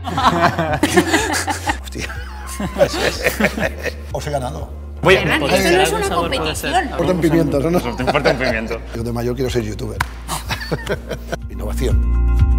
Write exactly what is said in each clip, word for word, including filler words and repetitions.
Hostia. Os he ganado. Voy a... Ferran, esto no es una competición. Corten pimientos, ¿no? Corten pimiento. Yo de mayor quiero ser youtuber. Innovación.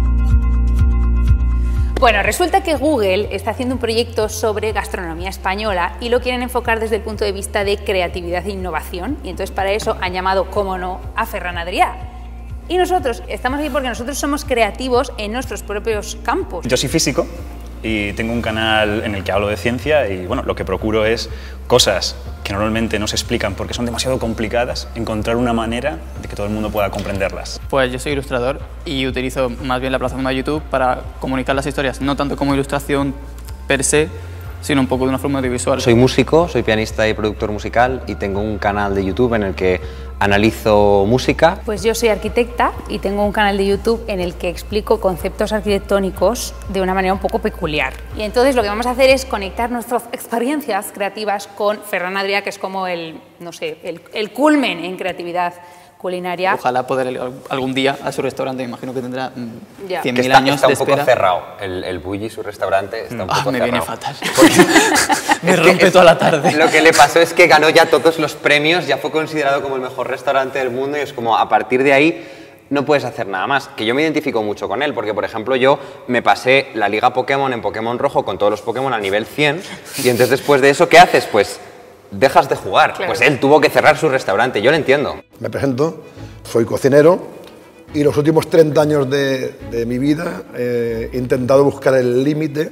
Bueno, resulta que Google está haciendo un proyecto sobre gastronomía española y lo quieren enfocar desde el punto de vista de creatividad e innovación. Y entonces para eso han llamado, cómo no, a Ferran Adrià. Y nosotros estamos aquí porque nosotros somos creativos en nuestros propios campos. Yo soy físico y tengo un canal en el que hablo de ciencia y bueno, lo que procuro es cosas que normalmente no se explican porque son demasiado complicadas, encontrar una manera de que todo el mundo pueda comprenderlas. Pues yo soy ilustrador y utilizo más bien la plataforma de YouTube para comunicar las historias, no tanto como ilustración per se, sino un poco de una forma audiovisual. Soy músico, soy pianista y productor musical y tengo un canal de YouTube en el que analizo música. Pues yo soy arquitecta y tengo un canal de YouTube en el que explico conceptos arquitectónicos de una manera un poco peculiar. Y entonces lo que vamos a hacer es conectar nuestras experiencias creativas con Ferran Adrià, que es como el, no sé, el, el culmen en creatividad culinaria. Ojalá poder ir algún día a su restaurante, me imagino que tendrá Ya. cien Que mil está, años está de un poco espera. cerrado, el, el Bulli, su restaurante, está un Ah, poco me cerrado. viene fatal. Porque- Me es que rompe es- toda la tarde. Lo que le pasó es que ganó ya todos los premios, ya fue considerado como el mejor restaurante del mundo y es como a partir de ahí no puedes hacer nada más. Que yo me identifico mucho con él, porque por ejemplo yo me pasé la liga Pokémon en Pokémon Rojo con todos los Pokémon a nivel cien y entonces después de eso, ¿qué haces? Pues dejas de jugar. Claro. Pues él tuvo que cerrar su restaurante, yo lo entiendo. Me presento, soy cocinero y los últimos treinta años de, de mi vida eh, he intentado buscar el límite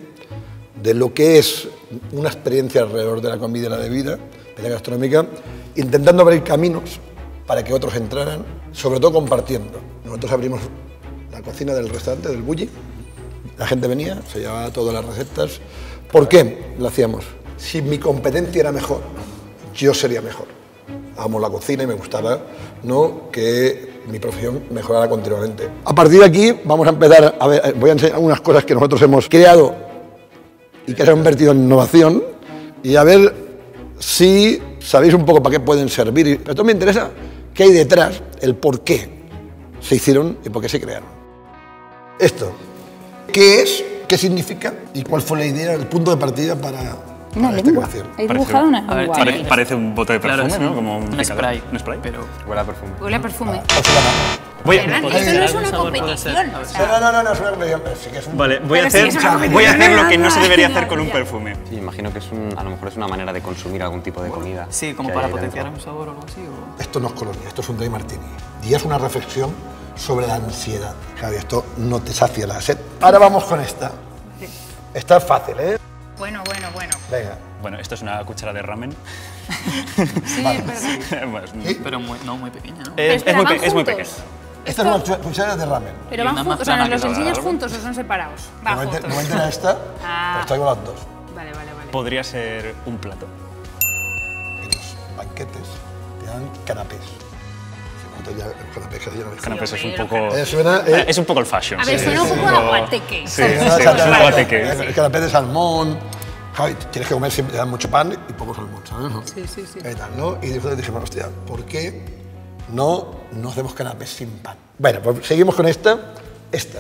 de lo que es una experiencia alrededor de la comida y la bebida, de la gastronómica, intentando abrir caminos para que otros entraran, sobre todo compartiendo. Nosotros abrimos la cocina del restaurante, del Bulli, la gente venía, se llevaba todas las recetas. ¿Por qué lo hacíamos? Si mi competencia era mejor, yo sería mejor. Amo la cocina y me gustaba, ¿no?, que mi profesión mejorara continuamente. A partir de aquí vamos a empezar a ver, voy a enseñar unas cosas que nosotros hemos creado y que se han convertido en innovación y a ver si sabéis un poco para qué pueden servir. Pero todo me interesa qué hay detrás, el por qué se hicieron y por qué se crearon. Esto, ¿qué es? ¿Qué significa? ¿Y cuál fue la idea, el punto de partida para, Una para esta lengua. creación? He dibujado una A ver, lengua. tiene- Pare- parece un bote de Claro, perfume, es ¿no? Como un picador. spray, Un spray. pero... Huele a perfume. Huele a perfume. Os he ganado. Voy a, Ferran, Puede esto ser, no es algún una sabor puede competición. ser. A ver. o sea, No, no, no, no, es una competición, sí que es un... vale, voy a Pero sí hacer, es una competición. voy a hacer lo que no se debería hacer con un perfume. Sí, imagino que es un, a lo mejor es una manera de consumir algún tipo de comida. Sí, como que para hay potenciar dentro. un sabor o algo así. O... Esto no es colonia, esto es un dry martini. Y es una reflexión sobre la ansiedad. Javi, esto no te sacia la sed. Ahora vamos con esta. Esta es fácil, ¿eh? Bueno, bueno, bueno. Venga. Bueno, esto es una cuchara de ramen. Sí, Vale. es verdad. Bueno, es, Sí. Pero muy, no muy pequeña, ¿no? es- espera, es muy, van pe- es muy juntos. pequeña. Esta es una cuch- cuchara de ramen. Pero Y van una juntos, más o sea, plana ¿nos los que la enseñas otra. juntos o son separados? Va, No me enter- juntos. no me entera esta, Ah. pero traigo las dos. Vale, vale, vale. Podría ser un plato. En los banquetes te dan canapés. Si no, te ya- los canapés que se llaman. Canapés es un hombre, poco... Eh, suena, eh, eh, es un poco el fashion. A ver, sí, suena un es poco a guateque. Sí, Sí, sí, no, sí, esa- es un esa- guateque. El canapé de salmón. Javi, tienes que comer siempre, te dan mucho pan y poco salmón, ¿sabes? ¿no? Sí, sí, sí. Y tal, ¿no? Y después dijimos, hostia, ¿por qué no nos hacemos canapés sin pan? Bueno, pues seguimos con esta. Esta.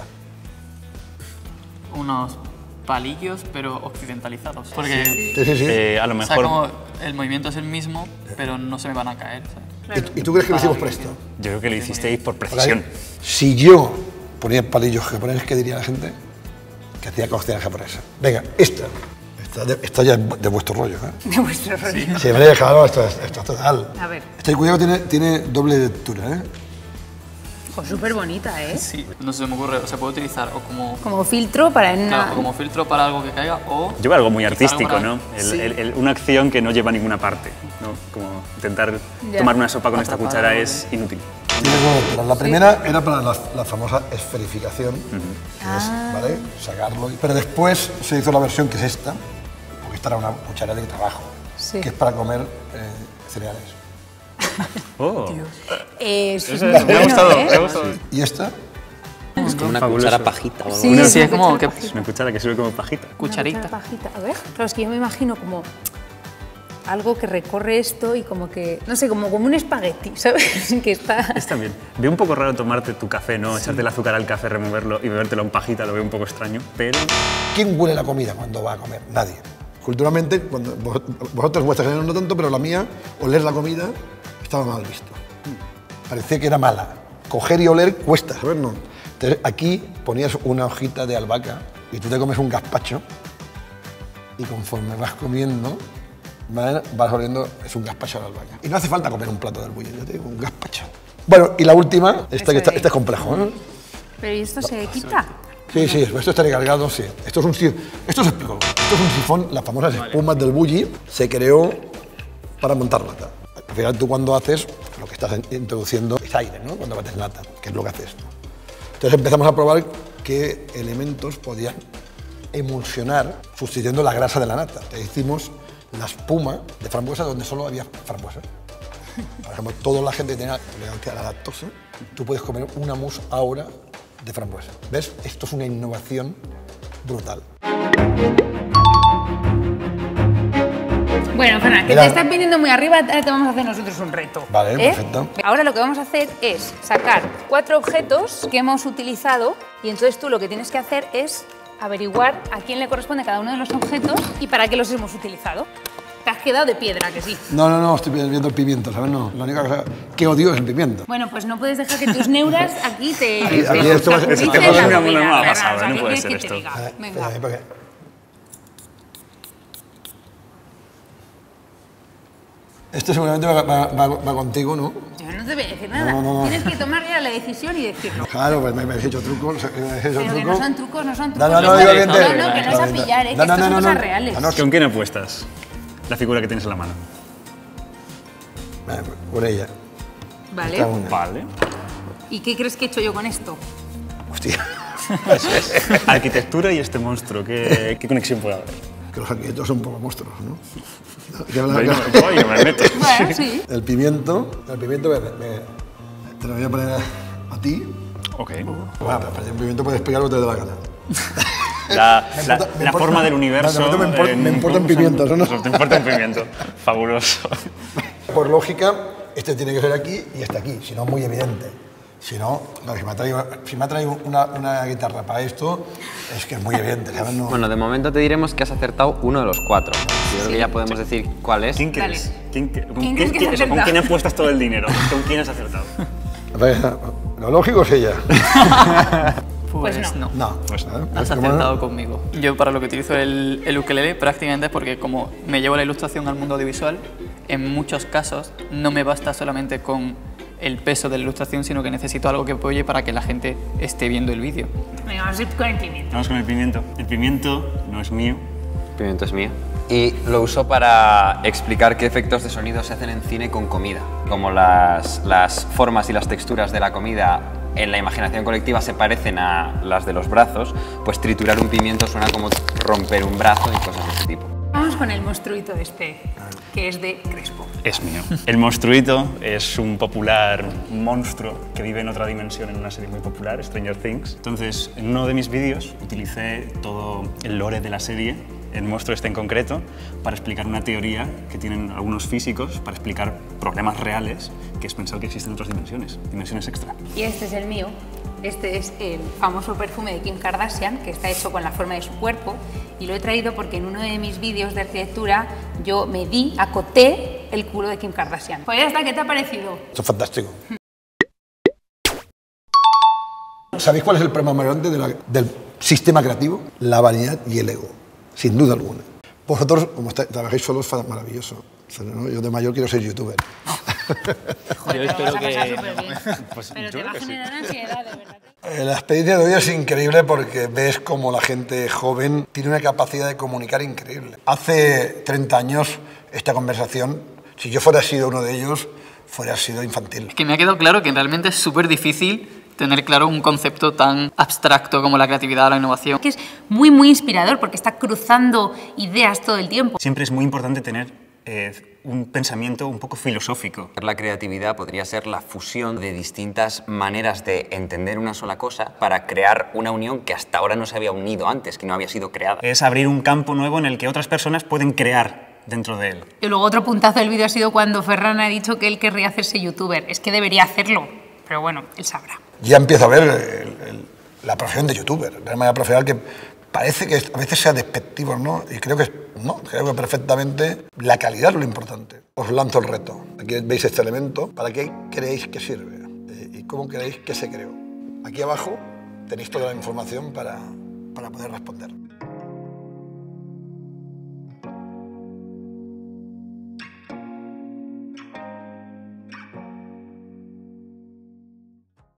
Unos palillos, pero occidentalizados. Porque Sí, sí, sí. Eh, a lo o sea, mejor... como el movimiento es el mismo, pero no se me van a caer. ¿sabes? ¿Y, y tú crees que lo hicimos por esto? Yo creo que lo hicisteis por Porque precisión. si yo ponía palillos japoneses, ¿qué diría la gente? Que hacía cocina japonesa. Venga, esta. Esta, de- esta ya es de vuestro rollo, ¿eh? De vuestro rollo. Sí, me he dejado, esto es, esto es total. A ver. Este cuidado tiene, tiene doble lectura, ¿eh? Pues súper bonita, ¿eh? Sí, no se me ocurre, o sea, puedo utilizar o como, Como filtro para en claro, una... o como filtro para algo que caiga o... Lleva algo muy quizá artístico, alguna- ¿no? El- Sí. el- el- una acción que no lleva a ninguna parte, ¿no? Como intentar Ya. tomar una sopa con esta Atrapar cuchara algo, es inútil. Tiene dos lecturas. La primera era para la, la famosa esferificación, que es, ¿vale? Sacarlo. y- Pero después se hizo la versión que es esta, porque esta era una cuchara de trabajo, Sí. que es para comer eh, cereales. Oh, Eh, eso es eso muy me ha bueno, gustado, ¿eh? me ha gustado. Y esta, Es como una Fabuloso. cuchara pajita o algo. Sí, Una- es sí, una es como cuchara que- pajita. Es una cuchara que sirve como pajita. Una Cucharita. cuchara pajita. A ver, claro, es que yo me imagino como algo que recorre esto y como que, no sé, como, como un espagueti, ¿sabes? Que está... Está bien. Veo un poco raro tomarte tu café, ¿no? Sí. Echarte el azúcar al café, removerlo y bebértelo en pajita, lo veo un poco extraño, pero... ¿Quién huele la comida cuando va a comer? Nadie. Culturalmente, cuando vosotros vuestra generación no tanto, pero la mía, oler la comida estaba mal visto. Parecía que era mala. Coger y oler cuesta, ¿sabes? No. Entonces, aquí ponías una hojita de albahaca y tú te comes un gazpacho y conforme vas comiendo, vas oliendo, es un gazpacho de albahaca. Y no hace falta comer un plato del bulli, yo te digo, un gazpacho. Bueno, y la última, esta, que está, este es complejo, ¿eh? ¿Pero y esto se quita? Sí, sí, esto está recargado, sí. Esto es un esto os explico. Esto es un sifón, las famosas espumas del bulli, se creó para montar nata. Al final tú cuando haces, lo que estás introduciendo es aire, ¿no? Cuando bates nata, que es lo que haces, ¿no? Entonces empezamos a probar qué elementos podían emulsionar sustituyendo la grasa de la nata. Te hicimos la espuma de frambuesa donde solo había frambuesa. Por ejemplo, toda la gente que tenía tolerancia a la lactosa, tú puedes comer una mousse ahora de frambuesa. ¿Ves? Esto es una innovación brutal. Bueno, Fran, que te estás viniendo muy arriba, ahora te vamos a hacer nosotros un reto. Vale, ¿eh? perfecto. Ahora lo que vamos a hacer es sacar cuatro objetos que hemos utilizado y entonces tú lo que tienes que hacer es averiguar a quién le corresponde cada uno de los objetos y para qué los hemos utilizado. Te has quedado de piedra, que sí. No, no, no, estoy viendo el pimiento, ¿sabes? No, la única cosa que odio es el pimiento. Bueno, pues no puedes dejar que tus neuras aquí te... Aquí, aquí esto va a ser... Esto va a ser una mala pasada, no puede ser esto. Venga. Esto seguramente va, va, va, va contigo, ¿no? Yo no te voy a decir nada. No, no, no. Tienes que tomar ya la decisión y decirlo. Claro, pues me, me habéis hecho trucos. Me habéis hecho Pero que trucos. no son trucos, no son trucos. No, no, no, digo bien. No, no, que no es a pillar, ¿eh? Que esto son cosas reales. ¿Con quién apuestas la figura que tienes en la mano? Por ella. Vale. Vale. ¿Y qué crees que he hecho yo con esto? Hostia. Arquitectura y este monstruo, ¿qué, qué conexión puede haber? Que los arquitectos son un poco monstruos, ¿no? Yo no, yo me meto. Bueno, sí. El pimiento, el pimiento me, me, te lo voy a poner a, a ti. Ok. Bueno, pero el pimiento puedes pegar lo que te dé la gana. La, Me la, importa, me la importa, forma del universo. No, no, me, importa, me importan pimientos, ¿no? Te importa un pimiento. Fabuloso. Por lógica, este tiene que ser aquí y este aquí, si no es muy evidente. Si no, no si me ha traído, si me ha traído una, una guitarra para esto, es que es muy evidente, ¿sabes? No. Bueno, de momento te diremos que has acertado uno de los cuatro. Yo creo que ya podemos sí. decir cuál es. ¿Quién crees? ¿Quién, ¿Quién, ¿Quién ¿quién, crees que eso, ¿Con quién apuestas todo el dinero? ¿Con quién has acertado? Lo lógico es ella. Pues, Pues no. no. No, Pues no. Has acertado conmigo. Yo para lo que utilizo el, el ukelele prácticamente es porque como me llevo la ilustración al mundo audiovisual, en muchos casos no me basta solamente con el peso de la ilustración, sino que necesito algo que apoye para que la gente esté viendo el vídeo. Venga, vamos a ir con el pimiento. Vamos con el pimiento. El pimiento no es mío. El pimiento es mío. Y lo uso para explicar qué efectos de sonido se hacen en cine con comida. Como las, las formas y las texturas de la comida en la imaginación colectiva se parecen a las de los brazos, pues triturar un pimiento suena como romper un brazo y cosas de ese tipo. Vamos con el monstruito este, que es de Crespo. Es mío. El monstruito es un popular monstruo que vive en otra dimensión en una serie muy popular, Stranger Things. Entonces, en uno de mis vídeos utilicé todo el lore de la serie, el monstruo este en concreto, para explicar una teoría que tienen algunos físicos para explicar problemas reales, que es pensar que existen otras dimensiones, dimensiones extra. Y este es el mío. Este es el famoso perfume de Kim Kardashian, que está hecho con la forma de su cuerpo, y lo he traído porque en uno de mis vídeos de arquitectura yo medí, acoté el culo de Kim Kardashian. Pues ya está, ¿qué te ha parecido? Esto es fantástico. ¿Sabéis cuál es el problema más grande de la, del sistema creativo? La vanidad y el ego, sin duda alguna. Vosotros, como está, trabajáis solos, es maravilloso. ¿No? Yo de mayor quiero ser youtuber. Yo espero que... Pues, Pero te va a generar ansiedad, de verdad. Eh, La experiencia de hoy es increíble porque ves como la gente joven tiene una capacidad de comunicar increíble. Hace treinta años esta conversación, si yo fuera sido uno de ellos, fuera sido infantil. Es que me ha quedado claro que realmente es súper difícil tener claro un concepto tan abstracto como la creatividad o la innovación. Que es muy, muy inspirador porque está cruzando ideas todo el tiempo. Siempre es muy importante tener eh, un pensamiento un poco filosófico. La creatividad podría ser la fusión de distintas maneras de entender una sola cosa para crear una unión que hasta ahora no se había unido antes, que no había sido creada. Es abrir un campo nuevo en el que otras personas pueden crear dentro de él. Y luego otro puntazo del vídeo ha sido cuando Ferran ha dicho que él querría hacerse youtuber. Es que debería hacerlo, pero bueno, él sabrá. Ya empiezo a ver el, el, la profesión de youtuber, de una manera profesional que parece que a veces sea despectivo, ¿no? Y creo que no, creo que perfectamente la calidad es lo importante. Os lanzo el reto. Aquí veis este elemento. ¿Para qué creéis que sirve? ¿Y cómo creéis que se creó? Aquí abajo tenéis toda la información para, para poder responder.